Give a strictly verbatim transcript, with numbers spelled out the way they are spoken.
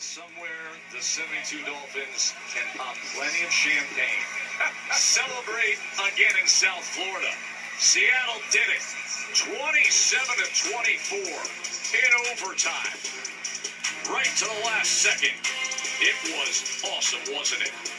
Somewhere, the seventy-two Dolphins can pop plenty of champagne. Celebrate again in South Florida. Seattle did it. twenty-seven to twenty-four in overtime. Right to the last second. It was awesome, wasn't it?